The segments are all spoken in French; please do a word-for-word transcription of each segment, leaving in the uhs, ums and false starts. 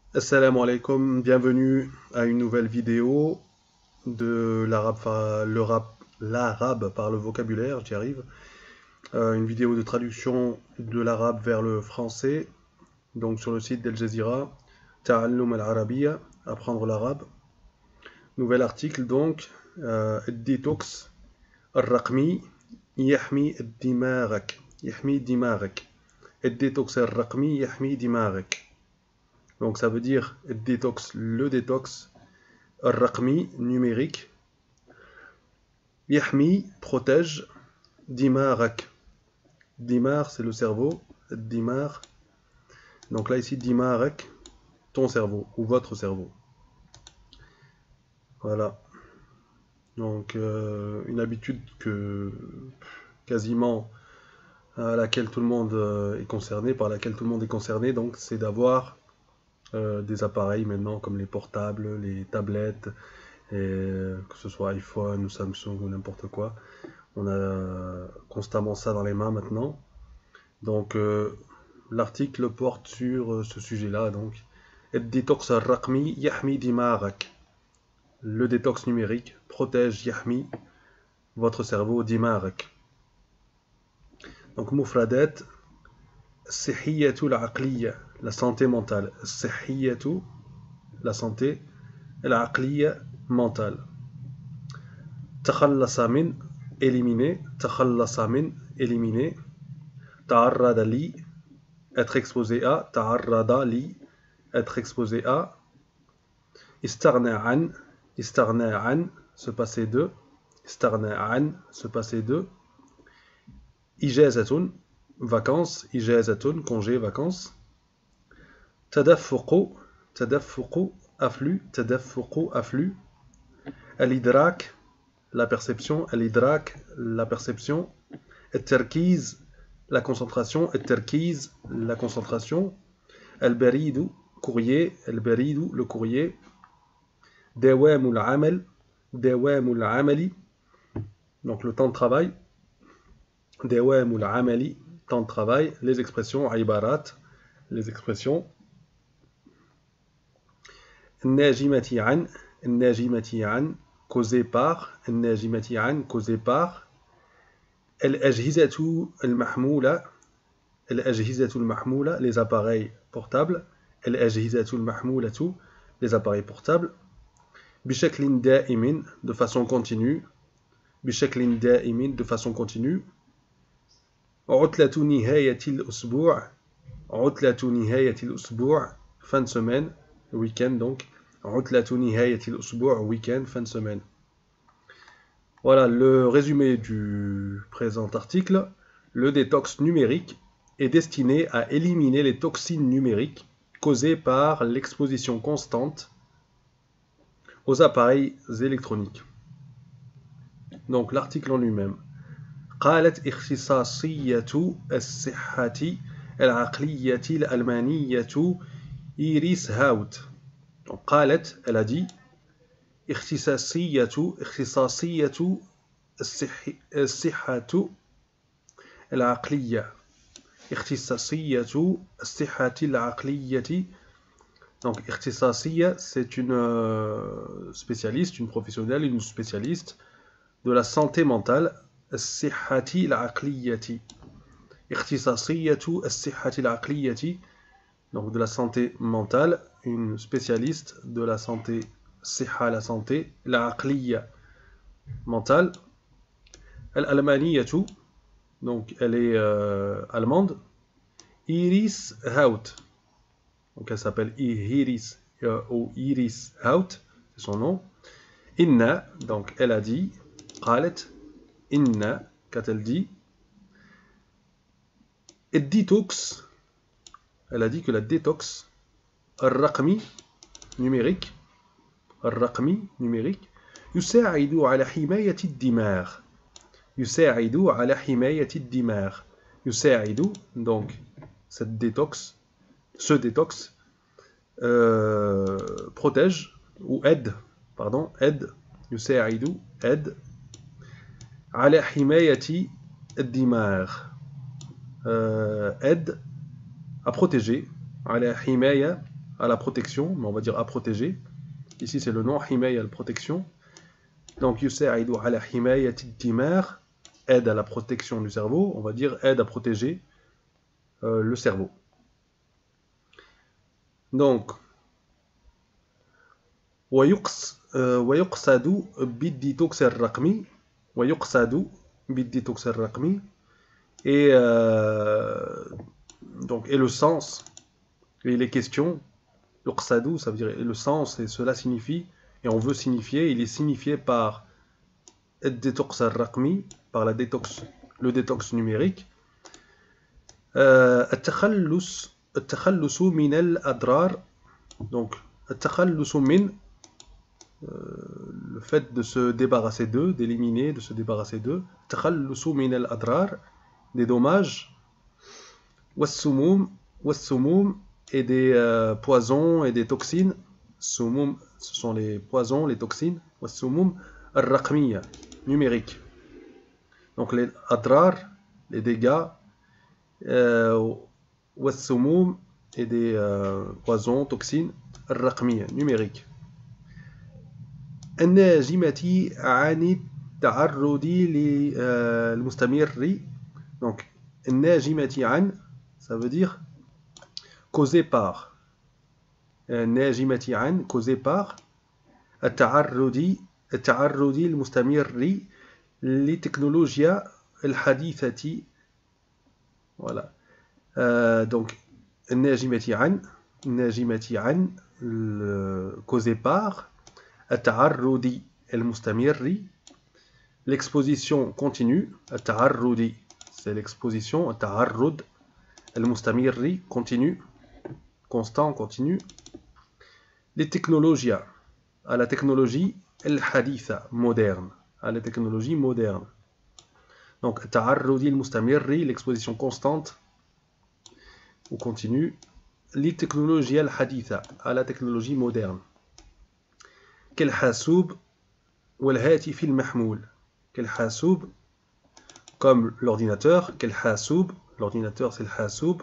Assalamu alaikum, bienvenue à une nouvelle vidéo de l'arabe fa- le rap- l'arabe par le vocabulaire, j'y arrive. Euh, une vidéo de traduction de l'arabe vers le français, donc sur le site d'Al Jazeera, Ta'allum al-Arabiyya, apprendre l'arabe. Nouvel article donc, euh, Detox al-Raqmi, Yahmi al-Dimarek, Yahmi Dimarek. Detox al-Raqmi, Yahmi Dimarek. Donc ça veut dire détox, le détox, Ar-Raqmi, numérique. Yahmi, protège. Dimarak. Dimar, c'est le cerveau. Dimar. Donc là, ici, Dimarak, ton cerveau, ou votre cerveau. Voilà. Donc, euh, une habitude que quasiment à laquelle tout le monde euh, est concerné, par laquelle tout le monde est concerné, donc c'est d'avoir euh, des appareils maintenant comme les portables, les tablettes, et, euh, que ce soit iPhone ou Samsung ou n'importe quoi. On a constamment ça dans les mains maintenant. Donc euh, l'article porte sur euh, ce sujet-là. Donc, الديتوكس الرقمي يحمي دماغك. Le détox numérique protège يحمي votre cerveau دماغك. Donc مفردات الصحية العقلية, la santé mentale. الصحية, la santé, العقلية, mentale. تخلص من, éliminer. تخلص من, éliminer. تعرض لي, être exposé à. تعرض لي, être exposé à. استغنى عن, استغنى عن, se passer de. استغنى عن, se passer de. إجازة, vacances. إجازة, congé, vacances. تدفق, تدفق, afflux. تدفق, afflux. الإدراك, la perception. الإدراك, la perception. التركيز, la concentration. التركيز, la concentration. البريد, courrier. البريد, le courrier. دوام العمل, دوام العمل, donc le temps de travail. دوام العمل, temps de travail. Les expressions, عبارات, les expressions. الناجمة عن, الناجمة عن, causé par. الناجمة عن, causé par. الأجهزة المحمولة, الأجهزة المحمولة, les appareils portables. الأجهزة المحمولة, les appareils portables. بشكل دائم, de façon continue. بشكل دائم, de façon continue. عطلة نهاية الأسبوع, عطلة نهاية الأسبوع, fin de semaine, week-end donc. عطلة نهاية الأسبوع, week-end, fin de semaine. Voilà le résumé du présent article. Le détox numérique est destiné à éliminer les toxines numériques causées par l'exposition constante aux appareils électroniques. Donc l'article en lui-même. قالت اختصاصية الصحة العقلية الألمانية إيريس هاوت. Donc, قالت, elle a dit, اختصاصية, اختصاصية الصحة العقلية. اختصاصية الصحة العقلية. Donc, اختصاصية, c'est une euh, spécialiste, une professionnelle, une spécialiste de la santé mentale. الصحة العقلية. اختصاصية الصحة العقلية. Donc, de la santé mentale, une spécialiste de la santé, صحة, la santé, العقلية, mentale. الألمانية, donc elle est euh, allemande. Iris Haut, donc elle s'appelle Iris euh, ou Iris Haut, c'est son nom. Inna, donc elle a dit. قالت, Inna, qu'a-t-elle dit? الديتوكس, elle a dit que la détox, الرقمي, numérique, الرقمي, numérique, يساعد على حماية الدماغ. يساعد على حماية الدماغ. يساعد, donc cette détox, ce détox, euh, protège ou aide, pardon, aide, يساعد, aide, على حماية الدماغ, euh, aide à protéger, على حماية, à la protection, mais on va dire à protéger. Ici c'est le nom himaya, la protection. Donc yusa'idu ala himayati ad-dimagh, aide à la protection du cerveau, on va dire aide à protéger euh, le cerveau. Donc ويقصد بالديتوكس الرقمي ويقصد بالديتوكس الرقمي et euh, donc et le sens et les questions يقصد ça veut dire et le sens et cela signifie et on veut signifier il est signifié par الديتوكس الرقمي par la détox le détox numérique التخلص التخلص من الأضرار donc التخلص من Euh, le fait de se débarrasser d'eux, d'éliminer, de se débarrasser d'eux, takhallusu min al-adrar, des dommages, was-sumum, was-sumum, et des euh, poisons et des toxines, sumum, ce sont les poisons, les toxines, was-sumum, al-raqmiya, numérique. Donc les adrar, les dégâts, euh, was-sumum, et des euh, poisons, toxines, al-raqmiya, numérique. الناجمة عن التعرض للمستمر donc الناجمة عن ça veut dire causé par الناجمة عن causé par التعرض التعرض المستمر للتكنولوجيا الحديثة voilà euh, donc الناجمة عن الناجمة عن causé par التعرض المستمر l'exposition continue التعرض c'est l'exposition التعرض المستمر continue constant continu les technologies à la technologie الحديثة moderne à la technologie moderne donc التعرض المستمر l'exposition constante ou continue les technologies الحديثة à la technologie moderne كالحاسوب والهاتف المحمول كالحاسوب comme l'ordinateur كالحاسوب l'ordinateur c'est le حاسوب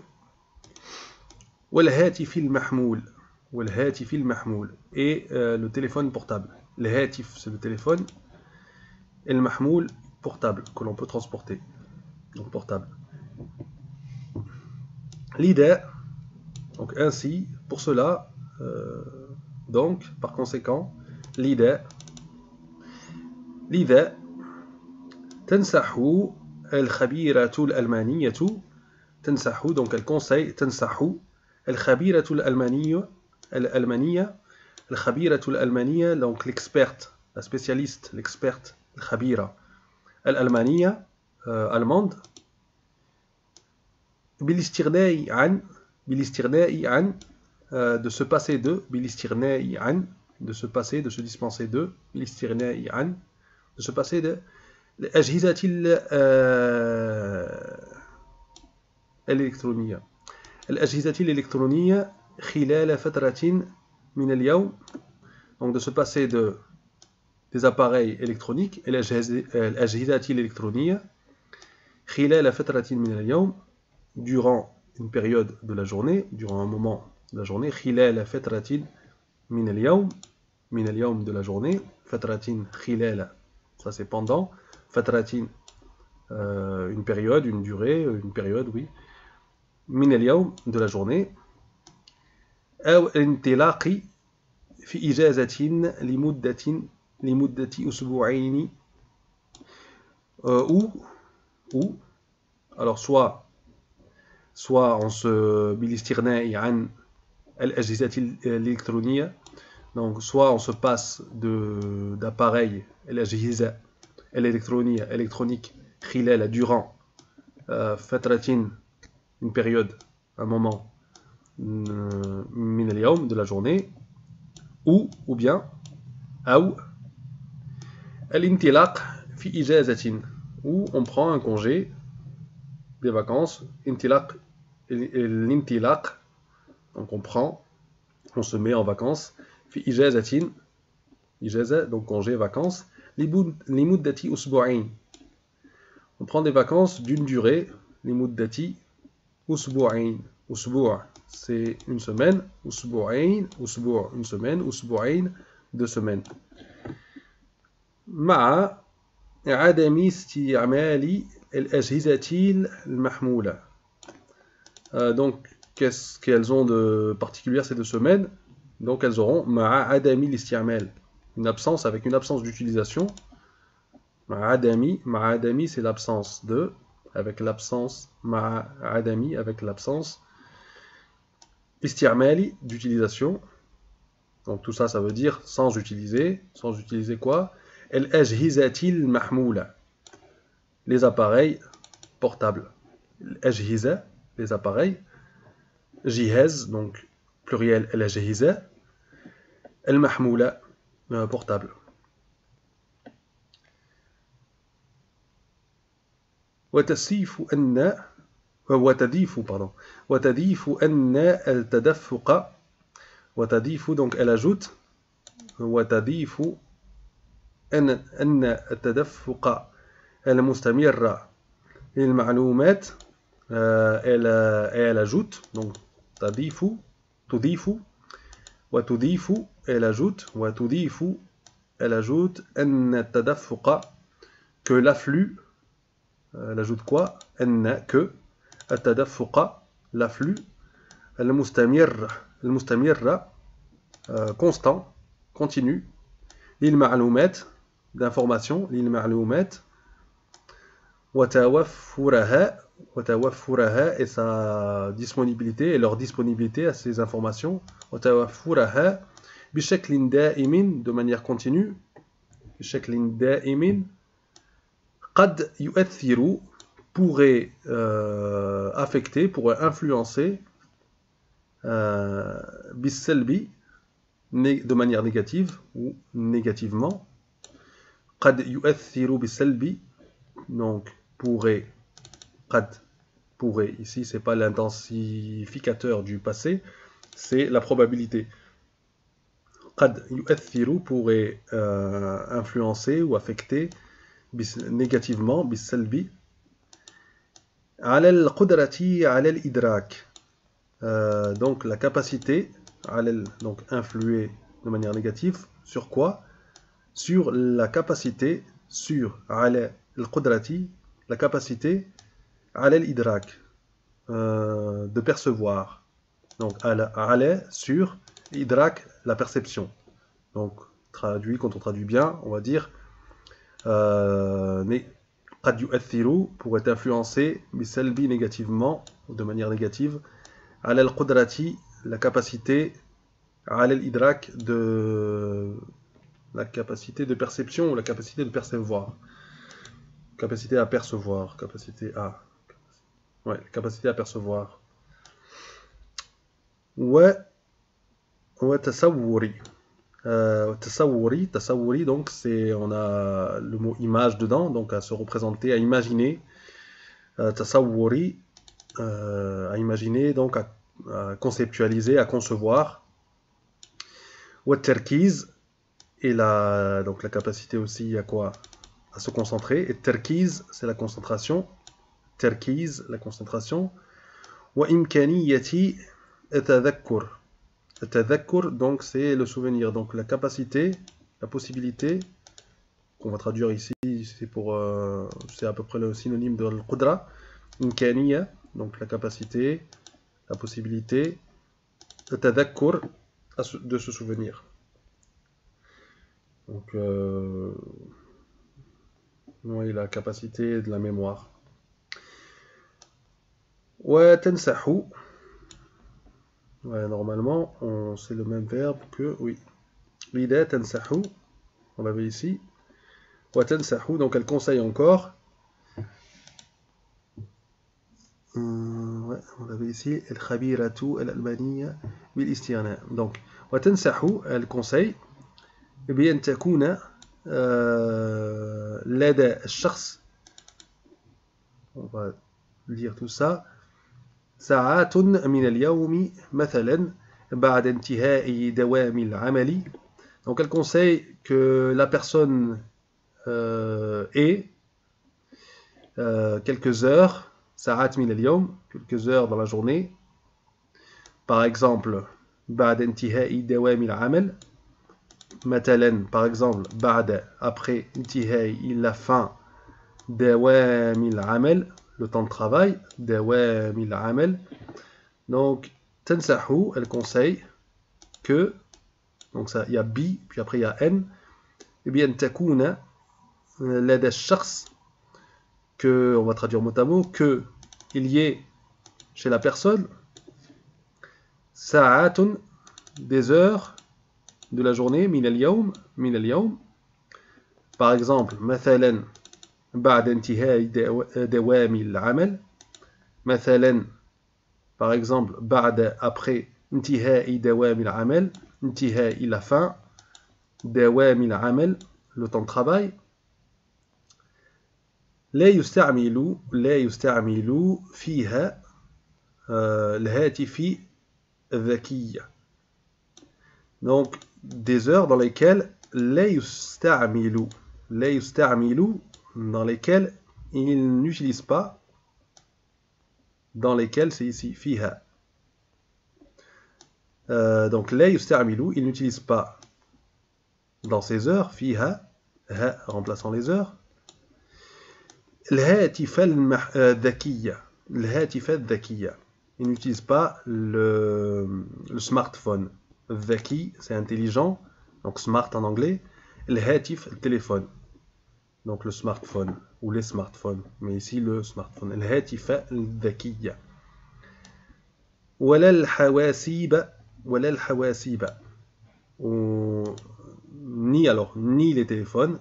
والهاتف المحمول والهاتف المحمول et euh, le téléphone portable الهاتف c'est le téléphone et le mahmoul portable que l'on peut transporter donc portable l'idée donc ainsi pour cela euh, donc par conséquent l'idée لذا تنصح الخبيرة الألمانية تنصح donc elle conseille تنصح الخبيرة الألمانية الألمانية الخبيرة الألمانية donc l'experte la spécialiste l'experte الخبيرة الألمانية euh, allemande بالاستغناء عن بالاستغناء عن euh, de se passer de بالاستغناء عن de se passer de se dispenser de بالاستغناء عن de se passer de الأجهزة الإلكترونية الأجهزة الإلكترونية خلال فترة من اليوم donc de se passer de des appareils électroniques الأجهزة الإلكترونية خلال فترة من اليوم durant une période de la journée durant un moment de la journée خلال فترة من اليوم من اليوم de la journée فترة خلال ça c'est pendant فترة euh, une période une durée une période oui من اليوم de la journée أو الانطلاق في إجازة لمدة لمدة أسبوعين euh, ou ou alors soit soit on se بالاستغناء عن الأجهزة الإلكترونية donc soit on se passe de d'appareils الأجهزة الإلكترونية électronique خلال durant euh, فترة une période un moment من اليوم de la journée ou ou bien أو الانطلاق في إجازة où on prend un congé des vacances انطلاق الانطلاق donc on prend on se met en vacances في إجازة إجازة donc congé vacances لمدة أسبوعين on prend des vacances d'une durée لمدة أسبوعين Usbu' c'est une semaine. Usbu'ain, usbu' une semaine. Usbu'ain deux semaines. مع عدم استعمال الأجهزة المحمولة. Euh, donc, qu'est-ce qu'elles ont de particulier ces deux semaines? Donc, elles auront ma'a adami l'isti'mal, une absence avec une absence d'utilisation. Ma'a adami, ma'a adami c'est l'absence de, avec l'absence ma'a adami, avec l'absence isti'mali d'utilisation. Donc, tout ça, ça veut dire sans utiliser. Sans utiliser quoi? Al-ajhizatil mahmoula, les appareils portables. Al-ajhiza, les appareils. Jihaz, donc pluriel al-ajhiza. Al-mahmoula, portable. وتصيف أن وتضيف pardon وتضيف أن التدفق وتضيف donc elle ajoute وتضيف أن أن التدفق المستمر للمعلومات elle elle ajoute donc تضيف تضيف وتضيف elle ajoute وتضيف elle ajoute أن التدفق que l'afflux. Elle ajoute quoi? Anna, que, at-tadaffuqa, l'afflux, al-mustamir, al-mustamirra, constant, continu, lil ma'loumat, d'information, lil ma'loumat, wa tawaffuraha, wa tawaffuraha, et sa disponibilité, et leur disponibilité à ces informations, wa tawaffuraha, bishaklin da'imin, de manière continue, bishaklin da'imin, قد يؤثر pourrait euh, affecter, pourrait influencer euh, بالسلبي de manière négative ou négativement. قد يؤثر بالسلبي, donc pourrait, قد pourrait, ici c'est pas l'intensificateur du passé, c'est la probabilité. قد يؤثر pourrait euh, influencer ou affecter négativement بالسلبي على القدرة على الإدراك, euh, donc la capacité على, donc influer de manière négative sur quoi? Sur la capacité, sur على القدرة, la capacité على الإدراك, euh, de percevoir. Donc على, على sur إدراك, la perception. Donc traduit, quand on traduit bien, on va dire Euh, mais قد يؤثر pourrait influencer بسلبي négativement, de manière négative, على القدرة, la capacité, على الإدراك, de la capacité de perception ou la capacité de percevoir, capacité à percevoir, capacité à ouais, capacité à percevoir. و وتصوري. Euh, tasawwuri, tasawwuri, donc c'est, on a le mot image dedans, donc à se représenter, à imaginer. Euh, tasawwuri, euh, à imaginer, donc à, à conceptualiser, à concevoir. Wa terkiz, et la, donc la capacité aussi à quoi? À se concentrer. Et terkiz, c'est la concentration. Terkiz, la concentration. Wa imkaniyati atadhakkur. Tadhakkur, donc c'est le souvenir, donc la capacité, la possibilité, qu'on va traduire ici, c'est pour, euh, c'est à peu près le synonyme de al-qudra, imkaniya, donc la capacité, la possibilité, tadhakkur, de se souvenir. Donc, euh, oui, la capacité de la mémoire. Wa tansahu. Ouais, normalement, c'est le même verbe que, oui. L'idée, tansahu, on l'avait ici. Wa tansahu, donc elle conseille encore. Hum, ouais, on l'avait ici. El khabiratu al-albaniya bil istighna. Donc, wa tansahu, elle conseille. Eh bien, takuna lada al-shakhs. On va lire tout ça. ساعات من اليوم مثلا بعد انتهاء دوام العمل. Donc elle conseille que la personne euh, ait euh, quelques heures, ساعات من اليوم, quelques heures dans la journée, par exemple بعد انتهاء دوام العمل مثلا par exemple بعد après انتهاء la fin دوام العمل le temps de travail دوام العمل donc تنصح elle conseille que donc ça il y a bi puis après il y a n et bien تكون لدى الشخص que on va traduire mot à mot que il y ait chez la personne ساعات des heures de la journée من اليوم من اليوم par exemple مثلا بعد انتهاء دوام العمل مثلا par exemple بعد après انتهاء دوام العمل انتهاء la fin دوام العمل le temps de travail لا يستعمل لا يستعمل فيها الهاتف الذكي donc des heures dans lesquelles لا يستعمل لا يستعمل dans lesquelles il n'utilise pas dans lesquelles c'est ici فيها euh, donc لا يستعمل il n'utilise pas dans ces heures فيها ها remplaçant les heures الهاتف الذكي الهاتف الذكي il n'utilise pas le, le smartphone الذكي c'est intelligent donc smart en anglais الهاتف le téléphone donc le smartphone ou les smartphones mais ici le smartphone الهاتف الذكي ولا الحواسيب ولا الحواسيب ni alors ni les téléphones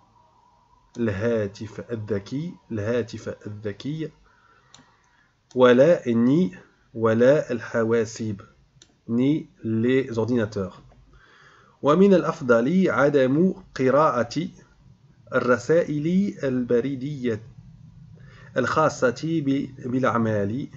الهاتف الذكي الهاتف الذكي ولا ni ولا الحواسيب ni les ordinateurs ومن الأفضل عدم قراءة الرسائل البريدية الخاصة بالأعمال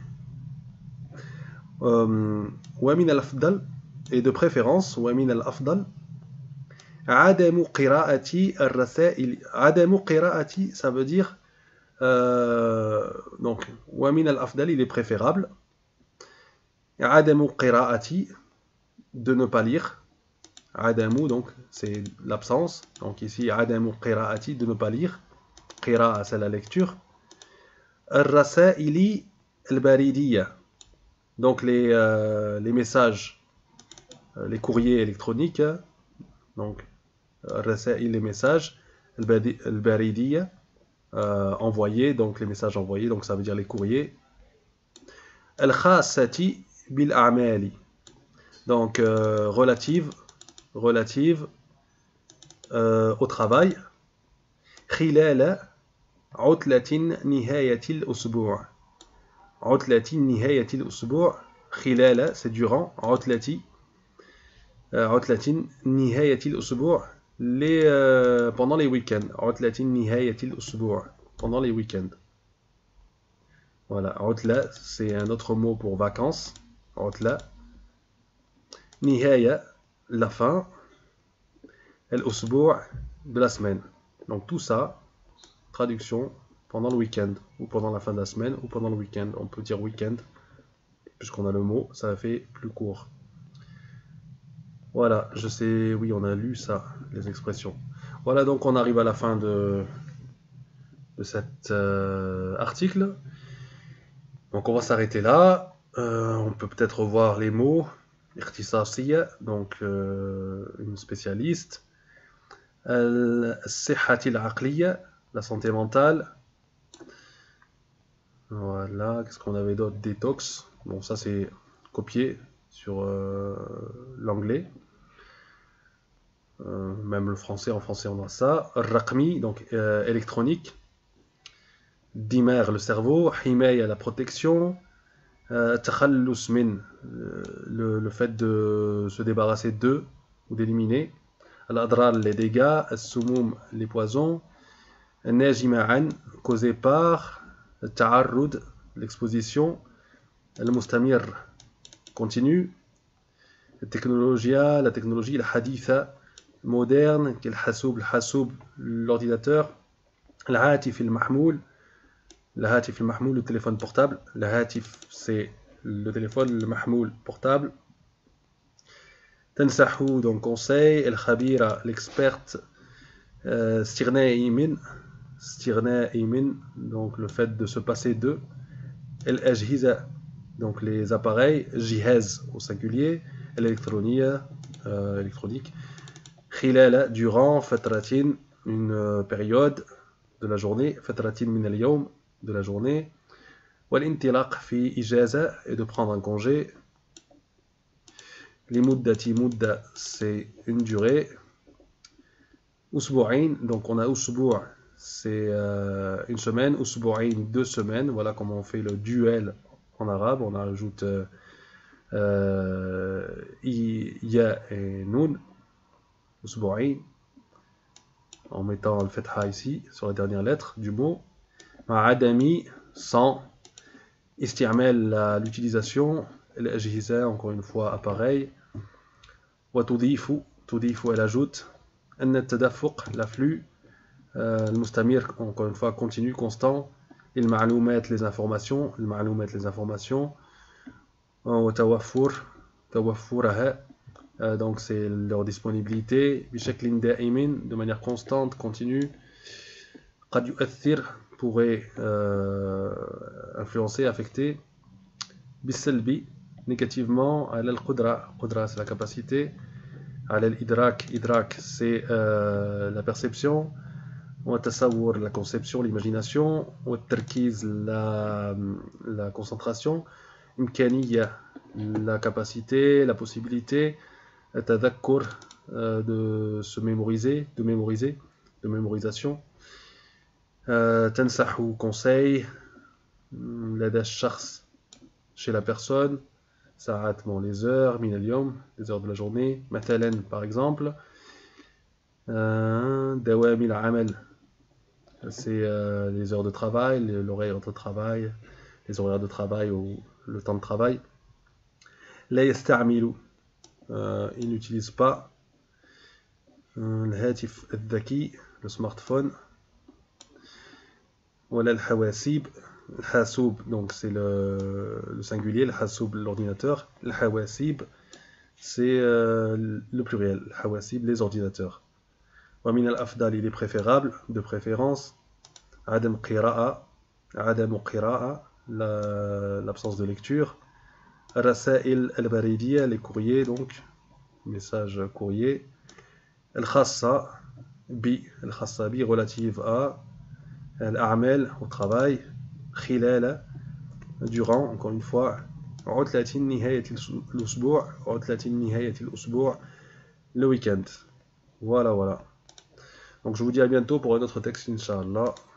ومن الأفضل et de préférence ومن الأفضل عدم قراءة الرسائل عدم قراءة ça veut dire euh, donc ومن الأفضل il est préférable عدم قراءة de ne pas lire عدم donc c'est l'absence donc ici عدم قراءة de ne pas lire قراءة c'est la lecture الرسائل البريدية donc les, euh, les messages les courriers électroniques donc الرسائل les messages البريدية euh, envoyés donc les messages envoyés donc ça veut dire les courriers الخاصة بالأعمال donc euh, relative relative euh, au travail خلال عطلة نهاية الأسبوع عطلة نهاية الأسبوع خلال c'est durant عطلة عطلة نهاية الأسبوع les, euh, pendant les week-ends عطلة نهاية الأسبوع pendant les week-ends voilà عطلة c'est un autre mot pour vacances عطلة نهاية la fin الأسبوع de la semaine donc tout ça traduction pendant le week-end ou pendant la fin de la semaine ou pendant le week-end on peut dire week-end puisqu'on a le mot ça fait plus court. Voilà, je sais, oui, on a lu ça, les expressions. Voilà, donc on arrive à la fin de, de cet euh, article. Donc on va s'arrêter là. Euh, on peut peut-être revoir les mots. Ikhtisasiyya, donc euh, une spécialiste. Al-sihhati al-aqliyya, la santé mentale. Voilà, qu'est-ce qu'on avait d'autre? Détox. Bon, ça c'est copié sur euh, l'anglais. Euh, même le français, en français on a ça. Raqmi, donc euh, électronique. Dimer, le cerveau. Himaya, la protection. Takhallus min, le, le fait de se débarrasser d'eux ou d'éliminer. Al-adrar, les dégâts. Al-sumum, les poisons. Al-najima'an, causé par. Al-ta'arrud, l'exposition. Al-mustamir, continue. La technologie, la technologie, la haditha, moderne, qui est le hasoub, le hasoub, l'ordinateur. Le hatif, le mahmoul. Le hatif, le mahmoul, le téléphone portable. Le hatif, c'est le téléphone, le mahmoul, portable. Tansahu, donc conseil. El khabira, l'experte. Stirna imin, stirna imin, donc le fait de se passer de. El ajhiza, donc les appareils. Jihaz au singulier. L'électronie, euh, électronique. Khilala, durant. Fatratin, une euh, période de la journée. Fatratin min al-yawm, de la journée. Wal-intilaq fi ijaza, et de prendre un congé. Limuddati, mudda, c'est une durée. Usbu'ain, donc on a usbu', c'est euh, une semaine. Usbu'ain, deux semaines. Voilà comment on fait le duel en arabe. On ajoute euh, euh, ya et nun. Usbu'ain, en mettant le fatha ici sur la dernière lettre du mot. Ma'adami, sans. Isti'mal, l'utilisation. L'ajhiza, encore une fois, appareil. Wa tudifu, tudifu, elle ajoute. An tadafuq, l'afflux. Le mustamir, encore une fois, continu, constant. Il ma'loumat, les informations. Il ma'loumat, les informations. Wa tawaffur, tawaffuraha, donc c'est leur disponibilité. Bishaklin da'imin, de manière constante, continue. Qad yu'athir, pourrait euh, influencer, affecter. Bisalbi, négativement. Ala al-qudra, qudra c'est la capacité. Ala al-idrak, idrak c'est euh, la perception. Wa tasawwur, la conception, l'imagination. Wa tarkiz, la, la concentration. Imkaniya, la capacité, la possibilité. Tadakkur, euh, de se mémoriser, de mémoriser, de mémorisation. Euh, Tansahu, conseil. Lada shakhs, chez la personne. Sa'at, bon, les heures. Min al-yawm, les heures de la journée. Matalan, par exemple. Euh, Dawami al-amal, c'est euh, les heures de travail, l'horaire de travail, les horaires de travail ou le temps de travail. La yasta'milu, euh, il n'utilise pas. Al-hatif al-dhaki, le smartphone. Wala al-hawasib, al-hasoub, donc c'est le, le singulier, al-hasoub, l'ordinateur. Al-hawasib, c'est euh, le pluriel, al-hawasib, les ordinateurs. Wa min al-afdal, il est préférable, de préférence. Adam qira'a, Adam qira'a, l'absence de lecture. Rasail al-baridiyya, les courriers, donc message courrier. Al-khassa bi, al-khassa bi, relative à. Al-a'mal, au travail. Khilala, durant, encore une fois. Utlatin nihayat al-usbu', utlatin nihayat al-usbu', le week-end. Voilà, voilà. Donc je vous dis à bientôt pour un autre texte, Inch'Allah.